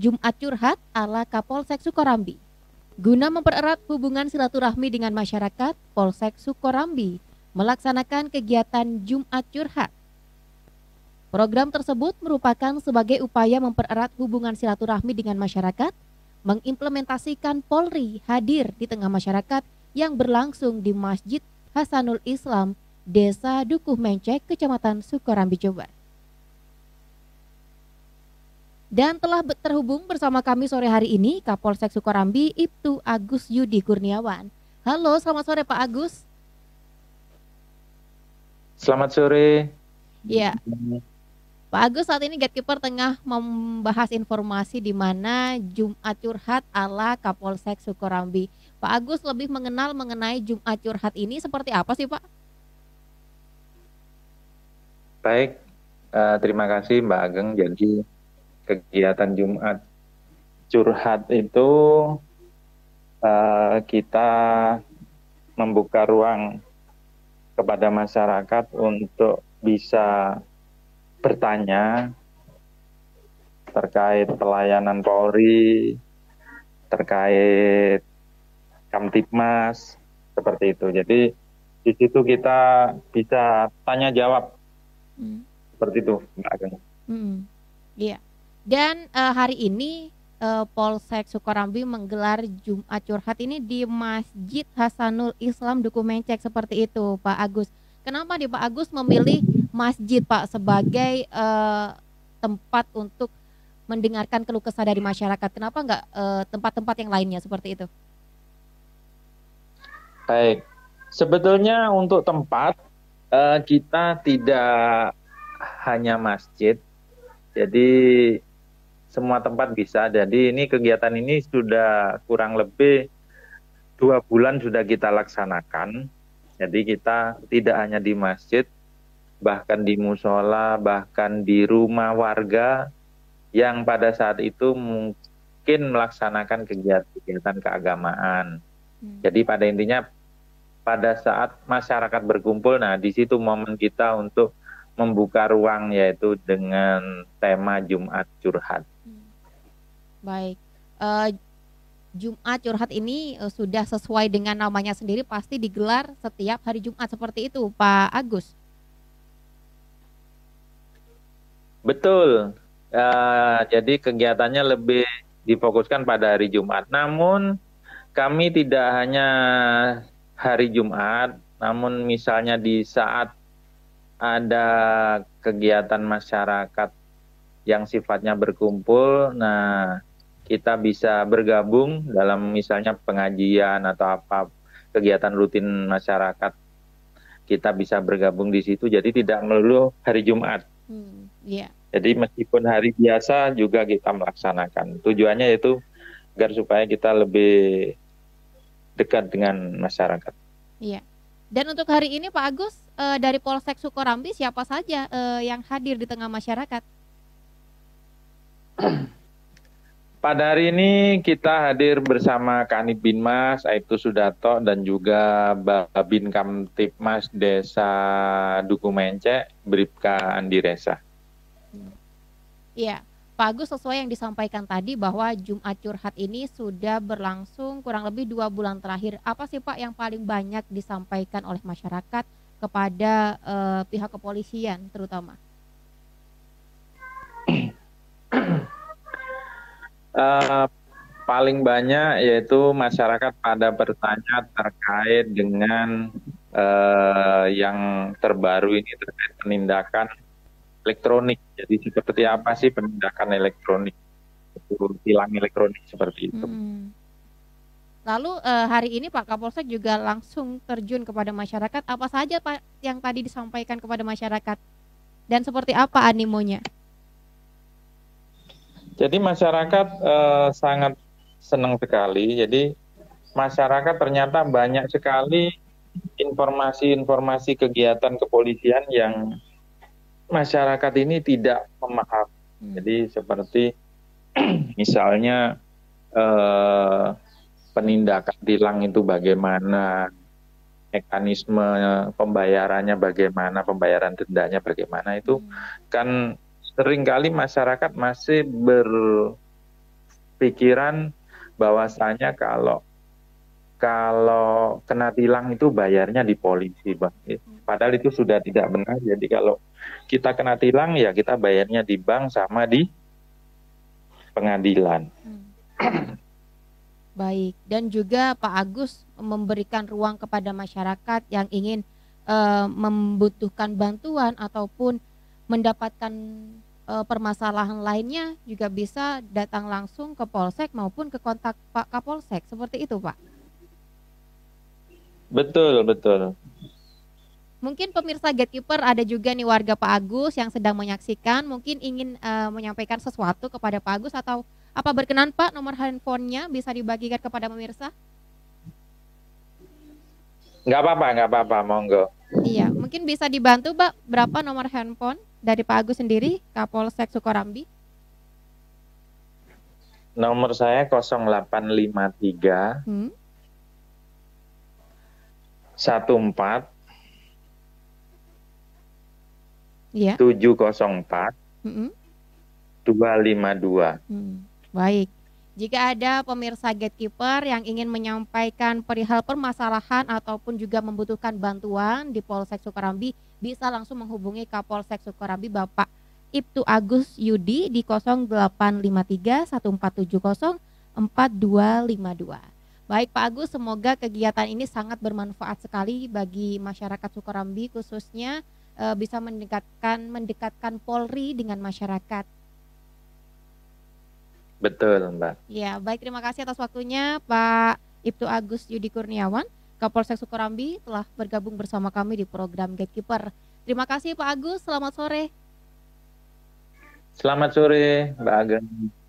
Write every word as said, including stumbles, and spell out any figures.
Jumat Curhat ala Kapolsek Sukorambi. Guna mempererat hubungan silaturahmi dengan masyarakat, Polsek Sukorambi melaksanakan kegiatan Jumat Curhat. Program tersebut merupakan sebagai upaya mempererat hubungan silaturahmi dengan masyarakat, mengimplementasikan Polri hadir di tengah masyarakat yang berlangsung di Masjid Hasanul Islam, Desa Dukuh Mencek, Kecamatan Sukorambi, Jombang. Dan telah terhubung bersama kami sore hari ini Kapolsek Sukorambi, Ibtu Agus Yudi Kurniawan. Halo, selamat sore Pak Agus. Selamat sore. Ya, Pak Agus, saat ini Gatekeeper tengah membahas informasi di mana Jumat Curhat ala Kapolsek Sukorambi. Pak Agus lebih mengenal mengenai Jumat Curhat ini seperti apa sih Pak? Baik, uh, terima kasih Mbak Ageng. Jadi kegiatan Jumat Curhat itu uh, kita membuka ruang kepada masyarakat untuk bisa bertanya terkait pelayanan Polri, terkait Kamtibmas, seperti itu. Jadi di situ kita bisa tanya jawab, hmm. seperti itu, Mbak Ageng. Hmm. Iya. Dan uh, hari ini uh, Polsek Sukorambi menggelar Jumat Curhat ini di Masjid Hasanul Islam Dukuh Mencek, seperti itu Pak Agus. Kenapa nih Pak Agus memilih masjid Pak sebagai uh, tempat untuk mendengarkan keluh kesah dari masyarakat? Kenapa nggak uh, tempat-tempat yang lainnya seperti itu? Baik, sebetulnya untuk tempat uh, kita tidak hanya masjid, jadi semua tempat bisa. Jadi ini kegiatan ini sudah kurang lebih dua bulan sudah kita laksanakan. Jadi kita tidak hanya di masjid, bahkan di musola, bahkan di rumah warga yang pada saat itu mungkin melaksanakan kegiatan-kegiatan keagamaan. Hmm. Jadi pada intinya pada saat masyarakat berkumpul, nah di situ momen kita untuk membuka ruang yaitu dengan tema Jumat Curhat. Hmm. Baik, uh, Jumat Curhat ini uh, sudah sesuai dengan namanya sendiri, pasti digelar setiap hari Jumat seperti itu Pak Agus? Betul, uh, jadi kegiatannya lebih difokuskan pada hari Jumat. Namun kami tidak hanya hari Jumat, namun misalnya di saat ada kegiatan masyarakat yang sifatnya berkumpul, nah kita bisa bergabung dalam misalnya pengajian atau apa kegiatan rutin masyarakat, kita bisa bergabung di situ. Jadi tidak melulu hari Jumat. Hmm, yeah. Jadi meskipun hari biasa juga kita melaksanakan. Tujuannya itu agar supaya kita lebih dekat dengan masyarakat. Iya. Dan untuk hari ini Pak Agus, eh, dari Polsek Sukorambi siapa saja eh, yang hadir di tengah masyarakat? Pada hari ini kita hadir bersama Kanit Binmas, Aibtu Sudarto, dan juga Babin Kamtibmas Desa Dukuh Mencek, Bribka Andi Resa. Iya, Pak Agus, sesuai yang disampaikan tadi bahwa Jumat Curhat ini sudah berlangsung kurang lebih dua bulan terakhir. Apa sih Pak yang paling banyak disampaikan oleh masyarakat kepada eh, pihak kepolisian terutama? Uh, paling banyak yaitu masyarakat pada bertanya terkait dengan uh, yang terbaru ini terkait penindakan elektronik. Jadi seperti apa sih penindakan elektronik, tilang elektronik seperti itu. Hmm. Lalu uh, hari ini Pak Kapolsek juga langsung terjun kepada masyarakat. Apa saja Pak yang tadi disampaikan kepada masyarakat dan seperti apa animonya? Jadi masyarakat eh, sangat senang sekali. Jadi masyarakat ternyata banyak sekali informasi-informasi kegiatan kepolisian yang masyarakat ini tidak memahami. Hmm. Jadi seperti misalnya eh, penindakan tilang itu bagaimana, mekanisme pembayarannya bagaimana, pembayaran dendanya bagaimana, itu hmm. kan seringkali masyarakat masih ber, pikiran bahwasanya kalau kalau kena tilang itu bayarnya di polisi, Bang. Padahal itu sudah tidak benar. Jadi kalau kita kena tilang ya kita bayarnya di bank sama di pengadilan. Hmm. Baik, dan juga Pak Agus memberikan ruang kepada masyarakat yang ingin uh, membutuhkan bantuan ataupun mendapatkan uh, permasalahan lainnya juga bisa datang langsung ke Polsek maupun ke kontak Pak Kapolsek. Seperti itu, Pak. Betul, betul. Mungkin pemirsa Gatekeeper ada juga nih warga Pak Agus yang sedang menyaksikan, mungkin ingin uh, menyampaikan sesuatu kepada Pak Agus atau apa berkenan Pak nomor handphonenya bisa dibagikan kepada pemirsa? Nggak apa-apa, nggak apa-apa, monggo. Iya, mungkin bisa dibantu Pak berapa nomor handphone dari Pak Agus sendiri, Kapolsek Sukorambi? Nomor saya nol delapan lima tiga hmm? satu empat Iya. tujuh nol empat hmm. dua lima dua. Hmm. Baik, jika ada pemirsa Gatekeeper yang ingin menyampaikan perihal permasalahan ataupun juga membutuhkan bantuan di Polsek Sukorambi, bisa langsung menghubungi Kapolsek Sukorambi Bapak Ibtu Agus Yudi di nol delapan lima tiga satu empat tujuh nol empat dua lima dua. Baik Pak Agus, semoga kegiatan ini sangat bermanfaat sekali bagi masyarakat Sukorambi, khususnya e, bisa mendekatkan mendekatkan Polri dengan masyarakat. Betul, Mbak. Ya, baik, terima kasih atas waktunya Pak Ibtu Agus Yudi Kurniawan, Kapolsek Sukorambi telah bergabung bersama kami di program Gatekeeper. Terima kasih Pak Agus, selamat sore. Selamat sore, Mbak Ageng.